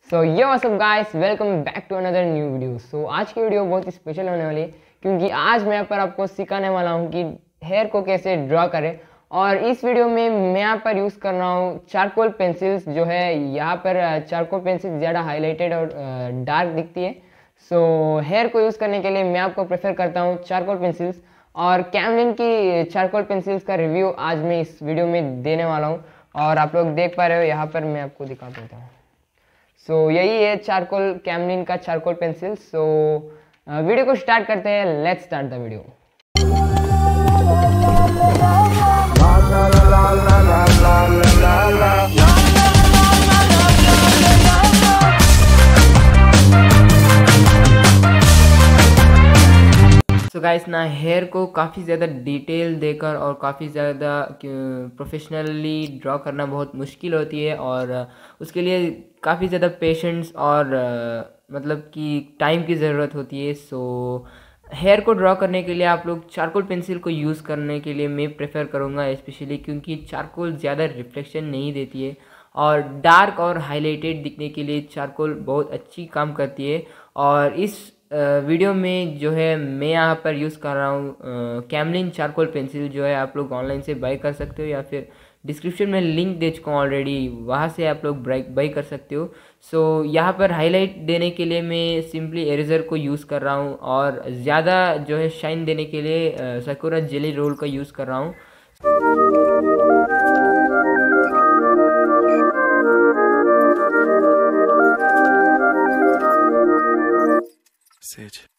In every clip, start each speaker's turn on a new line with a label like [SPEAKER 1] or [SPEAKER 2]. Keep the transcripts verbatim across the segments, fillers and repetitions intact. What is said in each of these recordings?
[SPEAKER 1] So yeah what's up guys, welcome back to another new video. So आज की video बहुत ही special होने वाली है क्योंकि आज मैं यहाँ पर आपको सिखाने वाला हूँ कि हेयर को कैसे ड्रॉ करें। और इस वीडियो में मैं यहाँ पर यूज़ कर रहा हूँ चारकोल पेंसिल्स। जो है यहाँ पर चारकोल पेंसिल ज़्यादा हाईलाइटेड और डार्क दिखती है। सो so, हेयर को यूज़ करने के लिए मैं आपको प्रेफर करता हूँ चारकोल पेंसिल्स। और कैमलिन की चारकोल पेंसिल्स का रिव्यू आज मैं इस वीडियो में देने वाला हूँ। और आप लोग देख पा रहे हो, यहाँ पर मैं आपको दिखा देता हूँ। सो so, यही है चारकोल कैमलिन का चारकोल पेंसिल। सो वीडियो को स्टार्ट करते हैं। Let's start the video. So guys ना, हेयर को काफ़ी ज़्यादा डिटेल देकर और काफ़ी ज़्यादा प्रोफेशनली ड्रॉ करना बहुत मुश्किल होती है और उसके लिए काफ़ी ज़्यादा पेशेंस और मतलब कि टाइम की ज़रूरत होती है। सो हेयर को ड्रॉ करने के लिए आप लोग चारकोल पेंसिल को यूज़ करने के लिए मैं प्रेफर करूँगा स्पेशली, क्योंकि चारकोल ज़्यादा रिफ्लेक्शन नहीं देती है और डार्क और हाईलाइटेड दिखने के लिए चारकोल बहुत अच्छी काम करती है। और इस वीडियो में जो है मैं यहाँ पर यूज़ कर रहा हूँ कैमलिन चारकोल पेंसिल, जो है आप लोग ऑनलाइन से बाई कर सकते हो या फिर डिस्क्रिप्शन में लिंक दे चुका हूँ ऑलरेडी, वहाँ से आप लोग बाई कर सकते हो। सो so, यहाँ पर हाईलाइट देने के लिए मैं सिंपली इरेजर को यूज़ कर रहा हूँ और ज़्यादा जो है शाइन देने के लिए सकुरा जेली रोल का यूज़ कर रहा हूँ।
[SPEAKER 2] Sage.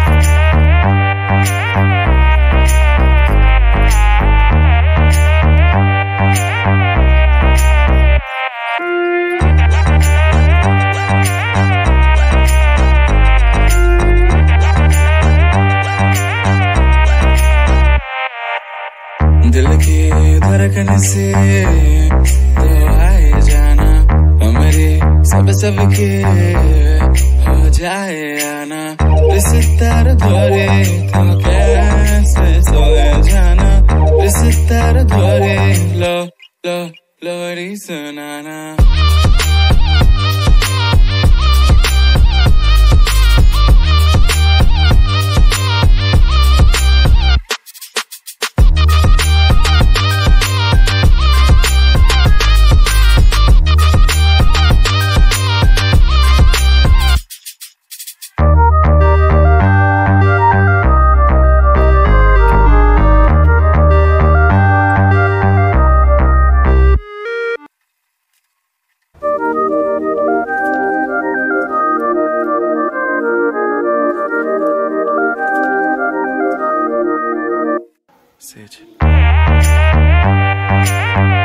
[SPEAKER 2] दिल की धड़कन से तो आए जाना, हमारे सब सब के हो जाए आना। इस तार द्वारे तो कैसे सोए जाना, इस तार द्वारे लो लो लोरी सुनाना। Sage.